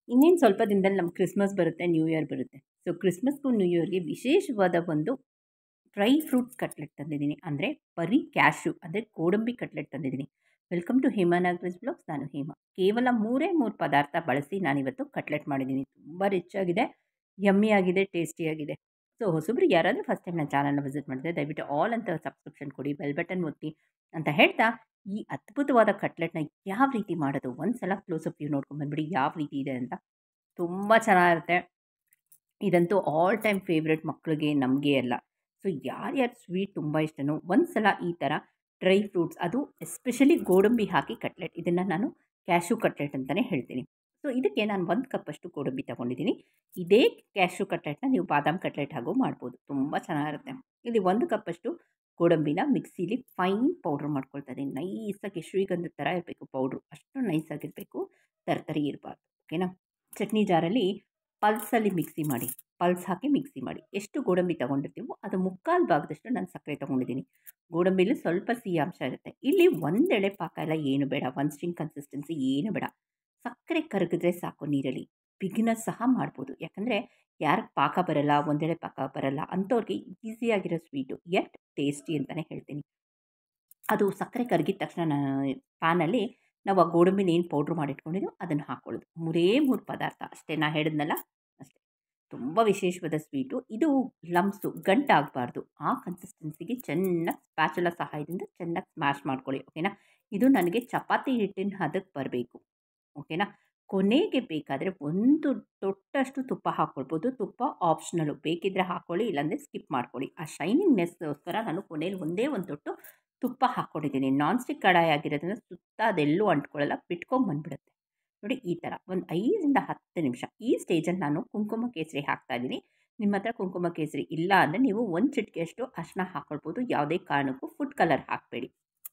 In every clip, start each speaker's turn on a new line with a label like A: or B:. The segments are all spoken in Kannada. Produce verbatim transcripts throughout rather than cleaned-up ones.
A: ಇನ್ನೇನು ಸ್ವಲ್ಪ ದಿನದಲ್ಲಿ ನಮ್ಮ ಕ್ರಿಸ್ಮಸ್ ಬರುತ್ತೆ, ನ್ಯೂ ಇಯರ್ ಬರುತ್ತೆ. ಸೊ ಕ್ರಿಸ್ಮಸ್‌ಗೂ ನ್ಯೂ ಇಯರ್‌ಗೆ ವಿಶೇಷವಾದ ಒಂದು ಡ್ರೈ ಫ್ರೂಟ್ಸ್ ಕಟ್ಲೆಟ್ ತಂದಿದ್ದೀನಿ. ಅಂದರೆ ಬರೀ ಕ್ಯಾಶ್ಯೂ ಅಂದರೆ ಗೋಡಂಬಿ ಕಟ್ಲೆಟ್ ತಂದಿದ್ದೀನಿ. Welcome to Hema Nagaraj blogs. ನಾನು ಹೇಮಾ. ಕೇವಲ ಮೂರೇ ಮೂರು ಪದಾರ್ಥ ಬಳಸಿ ನಾನಿವತ್ತು ಕಟ್ಲೆಟ್ ಮಾಡಿದ್ದೀನಿ. ತುಂಬ ರಿಚ್ ಆಗಿದೆ, ಯಮ್ಮಿ ಆಗಿದೆ, ಟೇಸ್ಟಿಯಾಗಿದೆ. ಸೊ ಹೊಸಬ್ರು ಯಾರಾದರೂ ಫಸ್ಟ್ ಟೈಮ್ ನನ್ನ ಚಾನಲ್‌ನ ವಿಸಿಟ್ ಮಾಡಿದ್ರೆ ದಯವಿಟ್ಟು ಆಲ್ ಅಂತ ಸಬ್ಸ್ಕ್ರಿಪ್ಷನ್ ಕೊಡಿ, ಬೆಲ್ ಬಟನ್ ಒತ್ತಿ ಅಂತ ಹೇಳ್ತಾ, ಈ ಅದ್ಭುತವಾದ ಕಟ್ಲೆಟ್‌ನ ಯಾವ ರೀತಿ ಮಾಡೋದು ಒಂದು ಸಲ ಕ್ಲೋಸಪ್ ವ್ಯೂ ನೋಡ್ಕೊಂಡು ಬಂದ್ಬಿಡಿ ಯಾವ ರೀತಿ ಇದೆ ಅಂತ. ತುಂಬ ಚೆನ್ನಾಗಿರುತ್ತೆ. ಇದಂತೂ ಆಲ್ ಟೈಮ್ ಫೇವ್ರೆಟ್ ಮಕ್ಕಳಿಗೆ, ನಮಗೆ ಎಲ್ಲ. ಸೊ ಯಾರ್ಯಾರು ಸ್ವೀಟ್ ತುಂಬ ಇಷ್ಟನೋ ಒಂದು ಸಲ ಈ ಥರ ಡ್ರೈ ಫ್ರೂಟ್ಸ್, ಅದು ಎಸ್ಪೆಷಲಿ ಗೋಡಂಬಿ ಹಾಕಿ ಕಟ್ಲೆಟ್, ಇದನ್ನು ನಾನು ಕ್ಯಾಶ್ಯೂ ಕಟ್ಲೆಟ್ ಅಂತಲೇ ಹೇಳ್ತೀನಿ. ಸೊ ಇದಕ್ಕೆ ನಾನು ಒಂದು ಕಪ್ಪಷ್ಟು ಗೋಡಂಬಿ ತೊಗೊಂಡಿದ್ದೀನಿ. ಇದೇ ಕ್ಯಾಶ್ಯೂ ಕಟ್ಲೆಟ್ನ ನೀವು ಬಾದಾಮ್ ಕಟ್ಲೆಟ್ ಹಾಗೂ ಮಾಡ್ಬೋದು, ತುಂಬ ಚೆನ್ನಾಗಿರುತ್ತೆ. ಇಲ್ಲಿ ಒಂದು ಕಪ್ಪಷ್ಟು ಗೋಡಂಬಿನ ಮಿಕ್ಸಿಲಿ ಫೈನ್ ಪೌಡ್ರ್ ಮಾಡ್ಕೊಳ್ತಾ ಇದ್ದೀನಿ. ನೈಸಾಗಿ ಶ್ರೀಗಂಧದ ಥರ ಇರಬೇಕು ಪೌಡ್ರು, ಅಷ್ಟು ನೈಸಾಗಿರಬೇಕು, ತರ್ತರಿ ಇರಬಾರ್ದು. ಓಕೆನಾ. ಚಟ್ನಿ ಜಾರಲ್ಲಿ ಪಲ್ಸಲ್ಲಿ ಮಿಕ್ಸಿ ಮಾಡಿ, ಪಲ್ಸ್ ಹಾಕಿ ಮಿಕ್ಸಿ ಮಾಡಿ. ಎಷ್ಟು ಗೋಡಂಬಿ ತೊಗೊಂಡಿರ್ತೀವೋ ಅದು ಮುಕ್ಕಾಲು ಭಾಗದಷ್ಟು ನಾನು ಸಕ್ಕರೆ ತೊಗೊಂಡಿದ್ದೀನಿ. ಗೋಡಂಬಿಲಿ ಸ್ವಲ್ಪ ಸಿಹಿ ಅಂಶ ಇರುತ್ತೆ. ಇಲ್ಲಿ ಒಂದೆಳೆ ಪಾಕ ಎಲ್ಲ ಏನು ಬೇಡ, ಒನ್ ಸ್ಟ್ರಿಂಗ್ ಕನ್ಸಿಸ್ಟೆನ್ಸಿ ಏನು ಬೇಡ. ಸಕ್ಕರೆ ಕರಗಿದ್ರೆ ಸಾಕು ನೀರಲ್ಲಿ. ಬಿಗಿನರ್ಸ್ ಸಹ ಮಾಡ್ಬೋದು. ಯಾಕಂದರೆ ಯಾರಿಗೆ ಪಾಕ ಬರಲ್ಲ, ಒಂದೆಳೆ ಪಾಕ ಬರಲ್ಲ ಅಂಥವ್ರಿಗೆ ಈಸಿಯಾಗಿರೋ ಸ್ವೀಟು, ಯಟ್ ಟೇಸ್ಟಿ ಅಂತಲೇ ಹೇಳ್ತೀನಿ. ಅದು ಸಕ್ಕರೆ ಕರಗಿದ ತಕ್ಷಣ ನಾ ಪ್ಯಾನಲ್ಲಿ ನಾವು ಆ ಗೋಡಂಬಿನ ಏನು ಪೌಡ್ರ್ ಮಾಡಿಟ್ಕೊಂಡಿದ್ದೀವೋ ಅದನ್ನು ಹಾಕ್ಕೊಳ್ಳೋದು. ಮೂರೇ ಮೂರು ಪದಾರ್ಥ ಅಷ್ಟೇ, ನಾ ಹೇಳಿದ್ನಲ್ಲ ಅಷ್ಟೇ. ತುಂಬ ವಿಶೇಷವಾದ ಸ್ವೀಟು ಇದು. ಲಮ್ಸು ಗಂಟಾಗಬಾರ್ದು, ಆ ಕನ್ಸಿಸ್ಟೆನ್ಸಿಗೆ ಚೆನ್ನಾಗಿ ಸ್ಪ್ಯಾಚುಲ ಸಹಾಯದಿಂದ ಚೆನ್ನಾಗಿ ಸ್ಮ್ಯಾಶ್ ಮಾಡ್ಕೊಳ್ಳಿ. ಓಕೆನಾ. ಇದು ನನಗೆ ಚಪಾತಿ ಹಿಟ್ಟಿನ ಹದಕ್ಕೆ ಬರಬೇಕು. ಓಕೆನಾ. ಕೊನೆಗೆ ಬೇಕಾದರೆ ಒಂದು ತೊಟ್ಟಷ್ಟು ತುಪ್ಪ ಹಾಕ್ಕೊಳ್ಬೋದು. ತುಪ್ಪ ಆಪ್ಷನಲು, ಬೇಕಿದ್ದರೆ ಹಾಕ್ಕೊಳ್ಳಿ, ಇಲ್ಲಾಂದರೆ ಸ್ಕಿಪ್ ಮಾಡ್ಕೊಳ್ಳಿ. ಆ ಶೈನಿಂಗ್ನೆಸ್ಗೋಸ್ಕರ ನಾನು ಕೊನೆಯಲ್ಲಿ ಒಂದೇ ಒಂದು ತೊಟ್ಟು ತುಪ್ಪ ಹಾಕ್ಕೊಂಡಿದ್ದೀನಿ. ನಾನ್ ಸ್ಟಿಕ್ ಕಡಾಯಿ ಆಗಿರೋದ್ರಿಂದ ಸುತ್ತ ಅದೆಲ್ಲೂ ಅಂಟ್ಕೊಳ್ಳಲ್ಲ, ಬಿಟ್ಕೊಂಬಂದ್ಬಿಡುತ್ತೆ. ನೋಡಿ ಈ ಥರ ಒಂದು ಐದರಿಂದ ಹತ್ತು ನಿಮಿಷ. ಈ ಸ್ಟೇಜಲ್ಲಿ ನಾನು ಕುಂಕುಮ ಕೇಸರಿ ಹಾಕ್ತಾಯಿದ್ದೀನಿ. ನಿಮ್ಮ ಹತ್ರ ಕುಂಕುಮ ಕೇಸರಿ ಇಲ್ಲ ಅಂದರೆ ನೀವು ಒಂದು ಚಿಟಿಕೆಯಷ್ಟು ಅರಿಶಿನ ಹಾಕ್ಕೊಳ್ಬೋದು. ಯಾವುದೇ ಕಾರಣಕ್ಕೂ ಫುಡ್ ಕಲರ್ ಹಾಕಬೇಡಿ,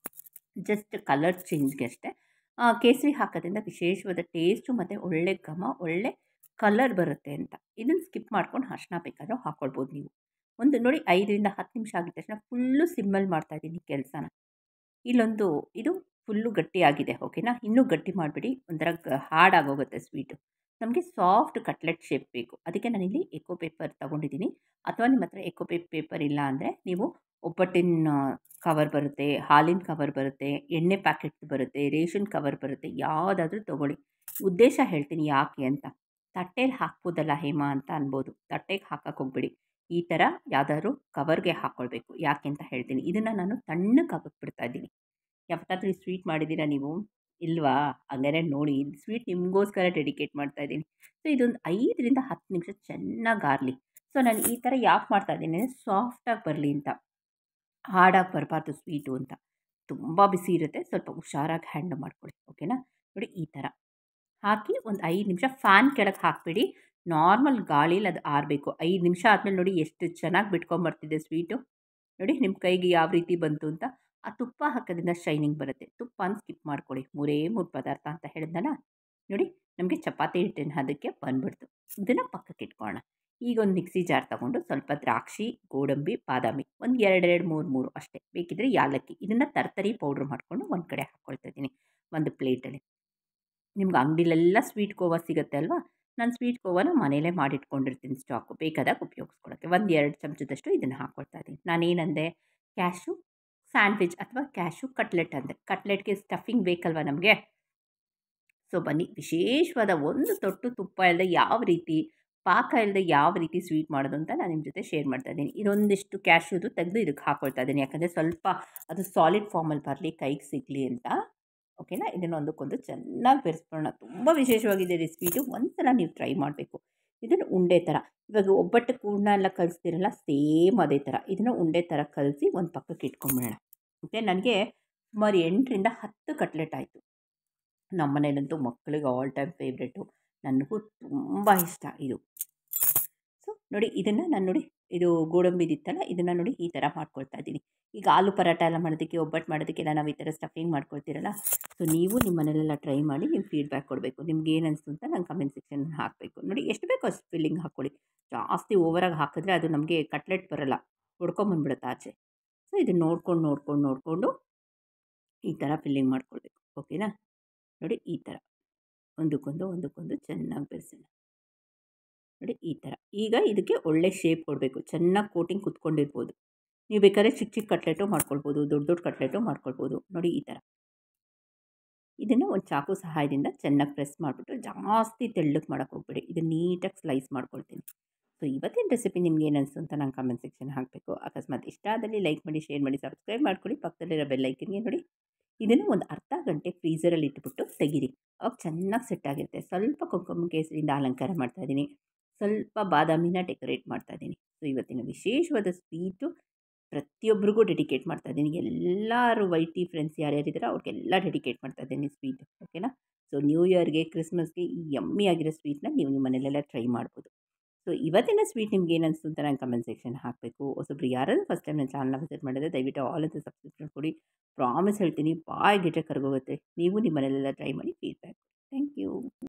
A: ಜಸ್ಟ್ ಕಲರ್ ಚೇಂಜ್ಗೆ ಅಷ್ಟೇ. ಕೇಸರಿ ಹಾಕೋದ್ರಿಂದ ವಿಶೇಷವಾದ ಟೇಸ್ಟು ಮತ್ತು ಒಳ್ಳೆ ಘಮ, ಒಳ್ಳೆ ಕಲರ್ ಬರುತ್ತೆ ಅಂತ. ಇದನ್ನು ಸ್ಕಿಪ್ ಮಾಡ್ಕೊಂಡು ಅರಿಶಿನ ಬೇಕಾದರೂ ಹಾಕ್ಕೊಳ್ಬೋದು ನೀವು. ಒಂದು ನೋಡಿ ಐದರಿಂದ ಹತ್ತು ನಿಮಿಷ ಆಗಿದ ತಕ್ಷಣ ಫುಲ್ಲು ಸಿಮ್ಮಲ್ಲಿ ಮಾಡ್ತಾಯಿದ್ದೀನಿ ಕೆಲಸನ. ಇಲ್ಲೊಂದು ಇದು ಫುಲ್ಲು ಗಟ್ಟಿಯಾಗಿದೆ. ಓಕೆನಾ. ಇನ್ನೂ ಗಟ್ಟಿ ಮಾಡಿಬಿಡಿ, ಒಂಥರ ಗ ಹಾರ್ಡಾಗೋಗುತ್ತೆ ಸ್ವೀಟು. ನಮಗೆ ಸಾಫ್ಟ್ ಕಟ್ಲೆಟ್ ಶೇಪ್ ಬೇಕು. ಅದಕ್ಕೆ ನಾನಿಲ್ಲಿ ಎಕೋ ಪೇಪರ್ ತೊಗೊಂಡಿದ್ದೀನಿ. ಅಥವಾ ನಿಮ್ಮ ಹತ್ರ ಎಕೋ ಪೇ ಪೇಪರ್ ಇಲ್ಲ ಅಂದರೆ ನೀವು ಒಬ್ಬಟ್ಟಿನ ಕವರ್ ಬರುತ್ತೆ, ಹಾಲಿನ ಕವರ್ ಬರುತ್ತೆ, ಎಣ್ಣೆ ಪ್ಯಾಕೆಟ್ ಬರುತ್ತೆ, ರೇಷನ್ ಕವರ್ ಬರುತ್ತೆ, ಯಾವುದಾದ್ರೂ ತೊಗೊಳ್ಳಿ. ಉದ್ದೇಶ ಹೇಳ್ತೀನಿ ಯಾಕೆ ಅಂತ. ತಟ್ಟೆಲಿ ಹಾಕ್ಬೋದಲ್ಲ ಹೇಮಾ ಅಂತ ಅನ್ಬೋದು. ತಟ್ಟೆಗೆ ಹಾಕಕ್ಕೆ ಹೋಗ್ಬೇಡಿ. ಈ ಥರ ಯಾವುದಾದ್ರೂ ಕವರ್ಗೆ ಹಾಕ್ಕೊಳ್ಬೇಕು. ಯಾಕೆ ಅಂತ ಹೇಳ್ತೀನಿ. ಇದನ್ನು ನಾನು ತಣ್ಣಗೆ ಆಗಕ್ಕೆ ಬಿಡ್ತಾ ಇದ್ದೀನಿ. ಯಾವತ್ತಾದ್ರೂ ಈ ಸ್ವೀಟ್ ಮಾಡಿದ್ದೀರಾ ನೀವು? ಇಲ್ವಾ? ಹಂಗಾರೆ ನೋಡಿ, ಇದು ಸ್ವೀಟ್ ನಿಮಗೋಸ್ಕರ ಡೆಡಿಕೇಟ್ ಮಾಡ್ತಾ ಇದ್ದೀನಿ. ಸೊ ಇದೊಂದು ಐದರಿಂದ ಹತ್ತು ನಿಮಿಷ ಚೆನ್ನಾಗಿ ಆರಲಿ. ಸೊ ನಾನು ಈ ಥರ ಯಾಕೆ ಮಾಡ್ತಾ ಇದ್ದೀನಿ ಅಂದರೆ ಸಾಫ್ಟಾಗಿ ಬರಲಿ ಅಂತ, ಹಾರ್ಡಾಗಿ ಬರಬಾರ್ದು ಸ್ವೀಟು ಅಂತ. ತುಂಬ ಬಿಸಿ ಇರುತ್ತೆ, ಸ್ವಲ್ಪ ಹುಷಾರಾಗಿ ಹ್ಯಾಂಡಲ್ ಮಾಡ್ಕೊಳ್ಳಿ. ಓಕೆನಾ. ನೋಡಿ ಈ ಥರ ಹಾಕಿ ಒಂದು ಐದು ನಿಮಿಷ ಫ್ಯಾನ್ ಕೆಳಗೆ ಹಾಕಬೇಡಿ, ನಾರ್ಮಲ್ ಗಾಳೀಲಿ ಅದು ಆರಬೇಕು. ಐದು ನಿಮಿಷ ಆದಮೇಲೆ ನೋಡಿ ಎಷ್ಟು ಚೆನ್ನಾಗಿ ಬಿಟ್ಕೊಂಬರ್ತಿದೆ ಸ್ವೀಟು. ನೋಡಿ ನಿಮ್ಮ ಕೈಗೆ ಯಾವ ರೀತಿ ಬಂತು ಅಂತ. ಆ ತುಪ್ಪ ಹಾಕೋದ್ರಿಂದ ಶೈನಿಂಗ್ ಬರುತ್ತೆ. ತುಪ್ಪನ ಸ್ಕಿಪ್ ಮಾಡ್ಕೊಳ್ಳಿ. ಮೂರೇ ಮೂರು ಪದಾರ್ಥ ಅಂತ ಹೇಳಿದ್ನಲ್ಲ. ನೋಡಿ ನಮಗೆ ಚಪಾತಿ ಹಿಟ್ಟಿನ ಹದಕ್ಕೆ ಬಂದ್ಬಿಡ್ತು. ಇದನ್ನು ಪಕ್ಕಕ್ಕೆ ಇಟ್ಕೊಳ್ಳೋಣ. ಈಗ ಒಂದು ಮಿಕ್ಸಿ ಜಾರ್ ತೊಗೊಂಡು ಸ್ವಲ್ಪ ದ್ರಾಕ್ಷಿ, ಗೋಡಂಬಿ, ಬಾದಾಮಿ ಒಂದು ಎರಡೆರಡು ಮೂರು ಮೂರು ಅಷ್ಟೇ, ಬೇಕಿದ್ದರೆ ಯಾಲಕ್ಕಿ, ಇದನ್ನು ತರ್ತರಿ ಪೌಡ್ರ್ ಮಾಡಿಕೊಂಡು ಒಂದು ಕಡೆ ಹಾಕ್ಕೊಳ್ತಾ ಇದ್ದೀನಿ ಒಂದು ಪ್ಲೇಟಲ್ಲಿ. ನಿಮ್ಗೆ ಅಂಗಡಿಲೆಲ್ಲ ಸ್ವೀಟ್ ಕೋವಾ ಸಿಗುತ್ತೆ ಅಲ್ವಾ. ನಾನು ಸ್ವೀಟ್ ಕೋವಾನ ಮನೇಲೇ ಮಾಡಿಟ್ಕೊಂಡಿರ್ತೀನಿ ಸ್ಟಾಕು, ಬೇಕಾದಾಗ ಉಪಯೋಗಿಸ್ಕೊಳ್ಳೋಕ್ಕೆ. ಒಂದು ಎರಡು ಚಮಚದಷ್ಟು ಇದನ್ನು ಹಾಕ್ಕೊಳ್ತಾ ಇದ್ದೀನಿ. ನಾನೇನಂದೆ, ಕ್ಯಾಶ್ಯೂ ಸ್ಯಾಂಡ್ವಿಚ್ ಅಥವಾ ಕ್ಯಾಶ್ಯೂ ಕಟ್ಲೆಟ್ ಅಂದೆ. ಕಟ್ಲೆಟ್ಗೆ ಸ್ಟಫಿಂಗ್ ಬೇಕಲ್ವ ನಮಗೆ. ಸೊ ಬನ್ನಿ, ವಿಶೇಷವಾದ ಒಂದು ತೊಟ್ಟು ತುಪ್ಪ ಇಲ್ಲದೆ ಯಾವ ರೀತಿ, ಪಾಕ ಇಲ್ಲದೆ ಯಾವ ರೀತಿ ಸ್ವೀಟ್ ಮಾಡೋದು ಅಂತ ನಾನು ನಿಮ್ಮ ಜೊತೆ ಶೇರ್ ಮಾಡ್ತಾ ಇದ್ದೀನಿ. ಇದೊಂದಿಷ್ಟು ಕ್ಯಾಶ್ಯೂದು ತೆಗೆದು ಇದಕ್ಕೆ ಹಾಕ್ಕೊಳ್ತಾ ಇದ್ದೀನಿ. ಯಾಕಂದರೆ ಸ್ವಲ್ಪ ಅದು ಸಾಲಿಡ್ ಫಾರ್ಮಲ್ಲಿ ಬರಲಿ, ಕೈಗೆ ಸಿಗಲಿ ಅಂತ. ಓಕೆನಾ. ಇದನ್ನು ಒಂದಕ್ಕೊಂದು ಚೆನ್ನಾಗಿ ಬೆರೆಸ್ಕೊಳ್ಳೋಣ. ತುಂಬ ವಿಶೇಷವಾಗಿದೆ ರೆಸಿಪಿದು, ಒಂದು ಸಲ ನೀವು ಟ್ರೈ ಮಾಡಬೇಕು. ಇದನ್ನು ಉಂಡೆ ಥರ, ಇವಾಗ ಒಬ್ಬಟ್ಟು ಹೂರ್ಣ ಎಲ್ಲ ಕಲಿಸ್ತೀರಲ್ಲ, ಸೇಮ್ ಅದೇ ಥರ ಇದನ್ನು ಉಂಡೆ ಥರ ಕಲಸಿ ಒಂದು ಪಕ್ಕಕ್ಕೆ ಇಟ್ಕೊಂಬಿಡೋಣ. ಓಕೆ. ನನಗೆ ಸುಮಾರು ಎಂಟರಿಂದ ಹತ್ತು ಕಟ್ಲೆಟ್ ಆಯಿತು. ನಮ್ಮ ಮನೇಲಂತೂ ಮಕ್ಕಳಿಗೆ ಆಲ್ ಟೈಮ್ ಫೇವ್ರೆಟು, ನನಗೂ ತುಂಬ ಇಷ್ಟ ಇದು. ಸೊ ನೋಡಿ ಇದನ್ನು ನಾನು ನೋಡಿ, ಇದು ಗೋಡಂಬಿದಿತ್ತಲ್ಲ, ಇದನ್ನು ನೋಡಿ ಈ ಥರ ಮಾಡ್ಕೊಳ್ತಾ ಇದ್ದೀನಿ. ಈಗ ಆಲೂ ಪರಾಟ ಎಲ್ಲ ಮಾಡೋದಕ್ಕೆ, ಒಬ್ಬಟ್ಟು ಮಾಡೋದಕ್ಕೆಲ್ಲ ನಾವು ಈ ಥರ ಸ್ಟಫಿಂಗ್ ಮಾಡ್ಕೊಳ್ತೀರಲ್ಲ. ಸೊ ನೀವು ನಿಮ್ಮ ಮನೇಲೆಲ್ಲ ಟ್ರೈ ಮಾಡಿ ನಿಮ್ಮ ಫೀಡ್ಬ್ಯಾಕ್ ಕೊಡಬೇಕು. ನಿಮ್ಗೆ ಏನು ಅನಿಸ್ತು ಅಂತ ನಂಗೆ ಕಮೆಂಟ್ ಸೆಕ್ಷನಲ್ಲಿ ಹಾಕಬೇಕು. ನೋಡಿ ಎಷ್ಟು ಬೇಕೋ ಅಷ್ಟು ಫಿಲ್ಲಿಂಗ್ ಹಾಕ್ಕೊಳ್ಳಿ. ಜಾಸ್ತಿ ಓವರಾಗಿ ಹಾಕಿದ್ರೆ ಅದು ನಮಗೆ ಕಟ್ಲೆಟ್ ಬರೋಲ್ಲ, ಹೊಡ್ಕೊಂಬಂದ್ಬಿಡುತ್ತೆ ಆಚೆ. ಸೊ ಇದನ್ನು ನೋಡ್ಕೊಂಡು ನೋಡ್ಕೊಂಡು ನೋಡಿಕೊಂಡು ಈ ಥರ ಫಿಲ್ಲಿಂಗ್ ಮಾಡ್ಕೊಳ್ಬೇಕು. ಓಕೆನಾ. ನೋಡಿ ಈ ಥರ ಒಂದಕ್ಕೊಂದು ಒಂದಕ್ಕೊಂದು ಚೆನ್ನಾಗಿ ಬೆರೆಸೋಣ. ನೋಡಿ ಈ ಥರ. ಈಗ ಇದಕ್ಕೆ ಒಳ್ಳೆ ಶೇಪ್ ಕೊಡಬೇಕು. ಚೆನ್ನಾಗಿ ಕೋಟಿಂಗ್ ಕುತ್ಕೊಂಡಿರ್ಬೋದು. ನೀವು ಬೇಕಾದ್ರೆ ಚಿಕ್ಕ ಚಿಕ್ಕ ಕಟ್ಲೆಟು ಮಾಡ್ಕೊಳ್ಬೋದು, ದೊಡ್ಡ ದೊಡ್ಡ ಕಟ್ಲೆಟು ಮಾಡ್ಕೊಳ್ಬೋದು. ನೋಡಿ ಈ ಥರ. ಇದನ್ನು ಒಂದು ಚಾಕು ಸಹಾಯದಿಂದ ಚೆನ್ನಾಗಿ ಪ್ರೆಸ್ ಮಾಡಿಬಿಟ್ಟು ಜಾಸ್ತಿ ತೆಳ್ಳಗೆ ಮಾಡೋಕ್ಕೆ ಹೋಗ್ಬೇಡಿ. ಇದನ್ನು ನೀಟಾಗಿ ಸ್ಲೈಸ್ ಮಾಡ್ಕೊಳ್ತೀನಿ. ಸೊ ಇವತ್ತಿನ ರೆಸಿಪಿ ನಿಮ್ಗೆ ಏನು ಅನಿಸ್ತು ಅಂತ ನಾನು ಕಮೆಂಟ್ ಸೆಕ್ಷನ್ ಹಾಕಬೇಕು. ಅಕಸ್ಮಾತ್ ಇಷ್ಟ ಆದಲ್ಲಿ ಲೈಕ್ ಮಾಡಿ, ಶೇರ್ ಮಾಡಿ, ಸಬ್ಸ್ಕ್ರೈಬ್ ಮಾಡ್ಕೊಳ್ಳಿ. ಪಕ್ಕದಲ್ಲಿರೋ ಬೆಲ್ ಐಕನ್ಗೆ ನೋಡಿ. ಇದನ್ನು ಒಂದು ಅರ್ಧ ಗಂಟೆ ಫ್ರೀಝರಲ್ಲಿ ಇಟ್ಬಿಟ್ಟು ತೆಗೀರಿ. ಅವಾಗ ಚೆನ್ನಾಗಿ ಸೆಟ್ ಆಗಿರುತ್ತೆ. ಸ್ವಲ್ಪ ಕುಂಕುಮ ಕೇಸರಿಯಿಂದ ಅಲಂಕಾರ ಮಾಡ್ತಾಯಿದ್ದೀನಿ. ಸ್ವಲ್ಪ ಬಾದಾಮಿನ ಡೆಕೋರೇಟ್ ಮಾಡ್ತಾಯಿದ್ದೀನಿ. ಸೊ ಇವತ್ತಿನ ವಿಶೇಷವಾದ ಸ್ವೀಟು ಪ್ರತಿಯೊಬ್ಬರಿಗೂ ಡೆಡಿಕೇಟ್ ಮಾಡ್ತಾಯಿದ್ದೀನಿ. ಎಲ್ಲರೂ ವೈ ಟಿ ಫ್ರೆಂಡ್ಸ್ ಯಾರ್ಯಾರಿದ್ದೀರೋ ಅವ್ರಿಗೆಲ್ಲ ಡೆಡಿಕೇಟ್ ಮಾಡ್ತಾಯಿದ್ದೀನಿ ಸ್ವೀಟ್. ಓಕೆನಾ? ಸೊ ನ್ಯೂ ಇಯರ್ಗೆ, ಕ್ರಿಸ್ಮಸ್ಗೆ ಈ ಯಮ್ಮಿ ಆಗಿರೋ ಸ್ವೀಟ್ನ ನೀವು ನಿಮ್ಮ ಮನೇಲೆಲ್ಲ ಟ್ರೈ ಮಾಡ್ಬೋದು. ಸೊ ಇವತ್ತಿನ ಸ್ವೀಟ್ ನಿಮ್ಗೆ ಏನು ಅನಿಸ್ತು ಅಂತ ನಾನು ಕಮೆಂಟ್ ಸೆಕ್ಷನ್ ಹಾಕಬೇಕು. ಹೊಸಬ್ರು ಯಾರಾದರೂ ಫಸ್ಟ್ ಟೈಮ್ ನನ್ನ ಚಾನಲ್ನ ವಿಸಿಟ್ ಮಾಡಿದ್ರೆ ದಯವಿಟ್ಟು ಆಲ್ ಅಂತ ಸಬ್ಸ್ಕ್ರಿಪ್ಷನ್ ಕೊಡಿ. ಪ್ರಾಮಿಸ್ ಹೇಳ್ತೀನಿ ಬಾಯಿಗಿಟ್ಟರೆ ಕರ್ಗೋಗುತ್ತೆ. ನೀವು ನಿಮ್ಮ ಮನೇಲೆಲ್ಲ ಟ್ರೈ ಮಾಡಿ ಫೀಡ್ಬ್ಯಾಕ್. Thank you.